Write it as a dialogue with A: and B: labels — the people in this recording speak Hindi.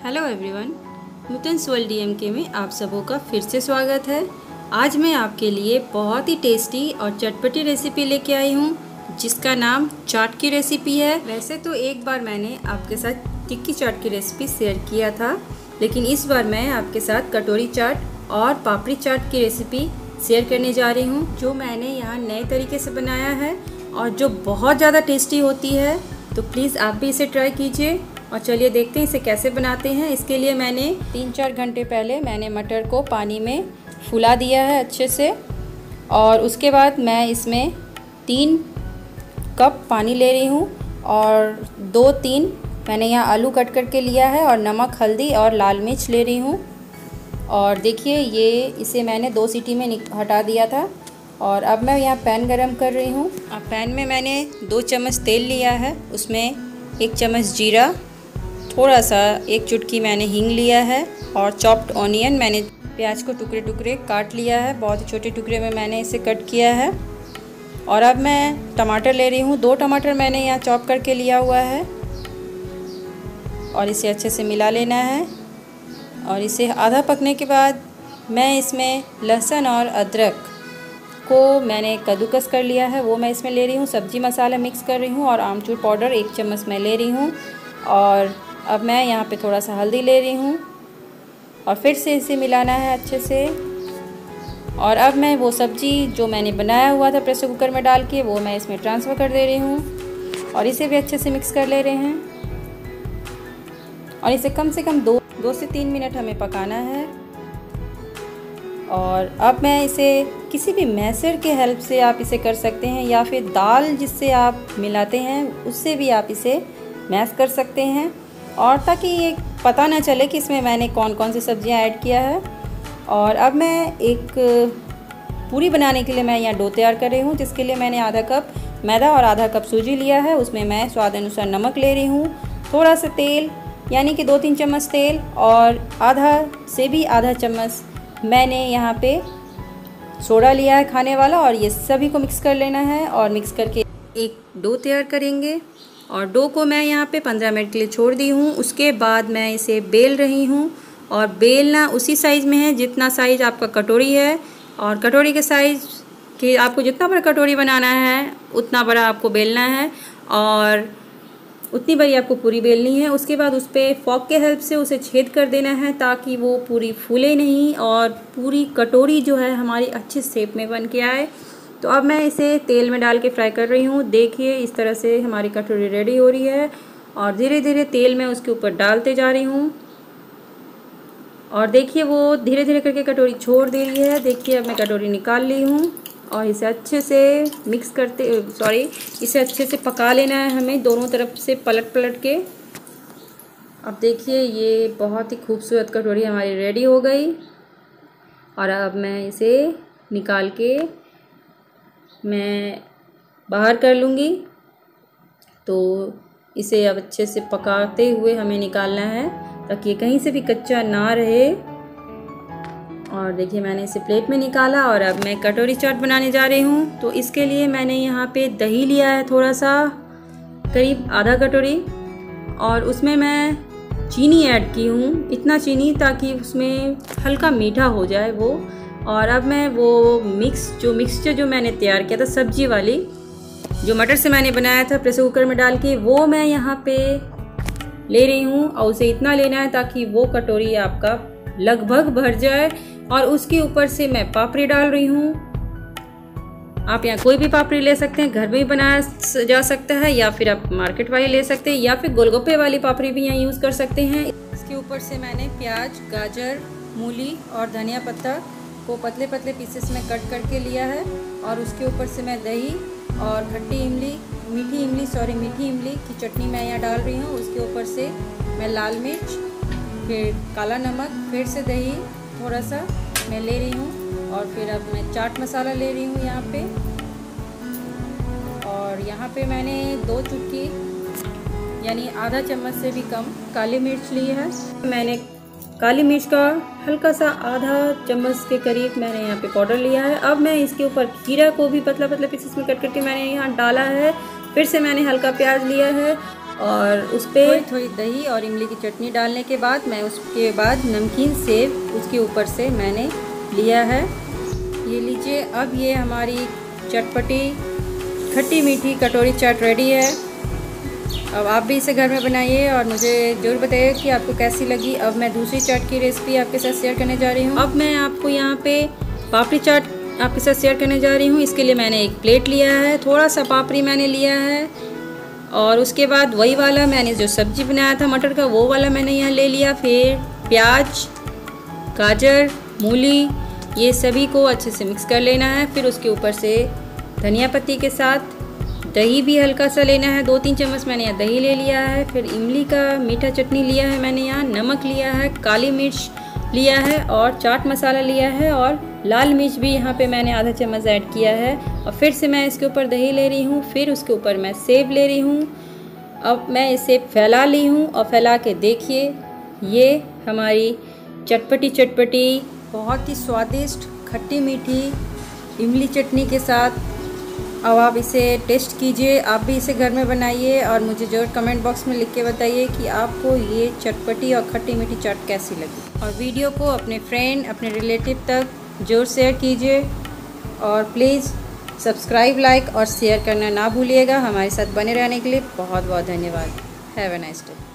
A: Hello everyone, Nutan's world DMK में आप सबों का फिर से स्वागत है। आज मैं आपके लिए बहुत ही टेस्टी और चटपटी रेसिपी लेके आई हूँ जिसका नाम चाट की रेसिपी है। वैसे तो एक बार मैंने आपके साथ टिक्की चाट की रेसिपी शेयर किया था, लेकिन इस बार मैं आपके साथ कटोरी चाट और पापड़ी चाट की रेसिपी शेयर करने जा रही हूँ, जो मैंने यहाँ नए तरीके से बनाया है और जो बहुत ज़्यादा टेस्टी होती है। तो प्लीज़ आप भी इसे ट्राई कीजिए और चलिए देखते हैं इसे कैसे बनाते हैं। इसके लिए मैंने 3-4 घंटे पहले मैंने मटर को पानी में फुला दिया है अच्छे से, और उसके बाद मैं इसमें 3 कप पानी ले रही हूँ और 2-3 मैंने यहाँ आलू कट करके लिया है और नमक, हल्दी और लाल मिर्च ले रही हूँ। और देखिए इसे मैंने 2 सीटी में हटा दिया था। और अब मैं यहाँ पैन गरम कर रही हूँ। अब पैन में मैंने 2 चम्मच तेल लिया है, उसमें 1 चम्मच जीरा, थोड़ा सा 1 चुटकी मैंने हींग लिया है और चॉप्ड ऑनियन, मैंने प्याज को टुकड़े टुकड़े काट लिया है, बहुत ही छोटे टुकड़े में मैंने इसे कट किया है। और अब मैं टमाटर ले रही हूँ, 2 टमाटर मैंने यहाँ चॉप करके लिया हुआ है और इसे अच्छे से मिला लेना है। और इसे आधा पकने के बाद मैं इसमें लहसुन और अदरक को मैंने कद्दूकस कर लिया है, वो मैं इसमें ले रही हूँ। सब्जी मसाला मिक्स कर रही हूँ और आमचूर पाउडर 1 चम्मच मैं ले रही हूँ। और अब मैं यहाँ पे थोड़ा सा हल्दी ले रही हूँ और फिर से इसे मिलाना है अच्छे से। और अब मैं वो सब्जी जो मैंने बनाया हुआ था प्रेशर कुकर में डाल के, वो मैं इसमें ट्रांसफ़र कर दे रही हूँ और इसे भी अच्छे से मिक्स कर ले रहे हैं। और इसे कम से कम 2 से 3 मिनट हमें पकाना है। और अब मैं इसे किसी भी मैशर के हेल्प से आप इसे कर सकते हैं, या फिर दाल जिससे आप मिलाते हैं उससे भी आप इसे मैश कर सकते हैं, और ताकि ये पता ना चले कि इसमें मैंने कौन कौन सी सब्जियां ऐड किया है। और अब मैं एक पूरी बनाने के लिए मैं यहाँ डो तैयार कर रही हूँ, जिसके लिए मैंने आधा कप मैदा और आधा कप सूजी लिया है। उसमें मैं स्वाद अनुसार नमक ले रही हूँ, थोड़ा सा तेल यानी कि 2-3 चम्मच तेल, और आधा से भी आधा चम्मच मैंने यहाँ पे सोडा लिया है खाने वाला। और ये सभी को मिक्स कर लेना है और मिक्स करके एक डो तैयार करेंगे। और डो को मैं यहाँ पे 15 मिनट के लिए छोड़ दी हूँ। उसके बाद मैं इसे बेल रही हूँ, और बेलना उसी साइज़ में है जितना साइज़ आपका कटोरी है। और कटोरी के साइज़ के आपको जितना बड़ा कटोरी बनाना है उतना बड़ा आपको बेलना है, और उतनी बड़ी आपको पूरी बेलनी है। उसके बाद उस पर फॉक के हेल्प से उसे छेद कर देना है, ताकि वो पूरी फूले नहीं और पूरी कटोरी जो है हमारी अच्छे शेप में बन के आए। तो अब मैं इसे तेल में डाल के फ्राई कर रही हूँ। देखिए इस तरह से हमारी कटोरी रेडी हो रही है, और धीरे धीरे तेल में उसके ऊपर डालते जा रही हूँ। और देखिए वो धीरे धीरे करके कटोरी छोड़ दे रही है। देखिए अब मैं कटोरी निकाल ली हूँ और इसे अच्छे से इसे अच्छे से पका लेना है हमें, दोनों तरफ से पलट पलट के। अब देखिए ये बहुत ही खूबसूरत कटोरी हमारी रेडी हो गई। और अब मैं इसे निकाल के मैं बाहर कर लूँगी। तो इसे अब अच्छे से पकाते हुए हमें निकालना है, ताकि ये कहीं से भी कच्चा ना रहे। और देखिए मैंने इसे प्लेट में निकाला, और अब मैं कटोरी चाट बनाने जा रही हूँ। तो इसके लिए मैंने यहाँ पे दही लिया है, थोड़ा सा, करीब आधा कटोरी, और उसमें मैं चीनी ऐड की हूँ, इतना चीनी ताकि उसमें हल्का मीठा हो जाए वो। और अब मैं वो मिक्सचर जो मैंने तैयार किया था सब्जी वाली, जो मटर से मैंने बनाया था प्रेशर कुकर में डाल के, वो मैं यहाँ पे ले रही हूँ। और उसे इतना लेना है ताकि वो कटोरी आपका लगभग भर जाए। और उसके ऊपर से मैं पापड़ी डाल रही हूँ। आप यहाँ कोई भी पापड़ी ले सकते हैं, घर में भी बनाया जा सकता है, या फिर आप मार्केट वाली ले सकते हैं, या फिर गोलगप्पे वाली पापड़ी भी यहाँ यूज़ कर सकते हैं। इसके ऊपर से मैंने प्याज, गाजर, मूली और धनिया पत्ता को पतले पतले पीसेस में कट करके लिया है। और उसके ऊपर से मैं दही और मीठी इमली की चटनी मैं यहाँ डाल रही हूँ। उसके ऊपर से मैं लाल मिर्च, फिर काला नमक, फिर से दही थोड़ा सा मैं ले रही हूँ, और फिर अब मैं चाट मसाला ले रही हूँ यहाँ पे। और यहाँ पे मैंने 2 चुटकी यानी आधा चम्मच से भी कम काली मिर्च ली है। मैंने काली मिर्च का हल्का सा आधा चम्मच के करीब मैंने यहाँ पे पाउडर लिया है। अब मैं इसके ऊपर खीरा को भी पतला पतला पीसेस में कट करके मैंने यहाँ डाला है। फिर से मैंने हल्का प्याज लिया है, और उस पर थोड़ी दही और इमली की चटनी डालने के बाद मैं उसके बाद नमकीन सेव उसके ऊपर से मैंने लिया है। ये लीजिए, अब ये हमारी चटपटी खट्टी मीठी कटोरी चाट रेडी है। अब आप भी इसे घर में बनाइए और मुझे ज़रूर बताइए कि आपको कैसी लगी। अब मैं दूसरी चाट की रेसिपी आपके साथ शेयर करने जा रही हूँ। अब मैं आपको यहाँ पे पापड़ी चाट आपके साथ शेयर करने जा रही हूँ। इसके लिए मैंने एक प्लेट लिया है, थोड़ा सा पापड़ी मैंने लिया है और उसके बाद वही वाला मैंने जो सब्ज़ी बनाया था मटर का, वो वाला मैंने यहाँ ले लिया। फिर प्याज, गाजर, मूली, ये सभी को अच्छे से मिक्स कर लेना है। फिर उसके ऊपर से धनिया पत्ती के साथ दही भी हल्का सा लेना है, 2-3 चम्मच मैंने यहाँ दही ले लिया है। फिर इमली का मीठा चटनी लिया है मैंने, यहाँ नमक लिया है, काली मिर्च लिया है और चाट मसाला लिया है और लाल मिर्च भी यहाँ पे मैंने आधा चम्मच ऐड किया है। और फिर से मैं इसके ऊपर दही ले रही हूँ, फिर उसके ऊपर मैं सेब ले रही हूँ। अब मैं इसे फैला ली हूँ और फैला के देखिए, ये हमारी चटपटी बहुत ही स्वादिष्ट खट्टी मीठी इमली चटनी के साथ। अब आप इसे टेस्ट कीजिए, आप भी इसे घर में बनाइए और मुझे ज़रूर कमेंट बॉक्स में लिख के बताइए कि आपको ये चटपटी और खट्टी मीठी चाट कैसी लगी। और वीडियो को अपने फ्रेंड, अपने रिलेटिव तक ज़रूर शेयर कीजिए और प्लीज़ सब्सक्राइब, लाइक और शेयर करना ना भूलिएगा। हमारे साथ बने रहने के लिए बहुत बहुत धन्यवाद। Have a nice day.